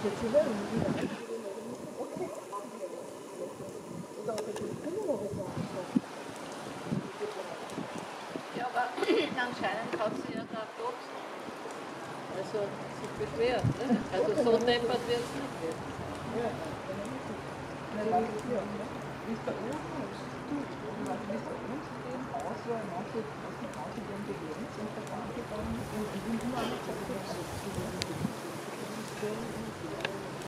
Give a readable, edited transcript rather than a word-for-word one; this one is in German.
Ja, aber anscheinend hat sie ja da doch also sich beschwert. Ne? Also so deppert wird es nicht werden. Ja, wie es bei uns ist, wie es bei uns im Haus war, manche aus dem Haus werden begrenzt und verbannt gegangen und immer noch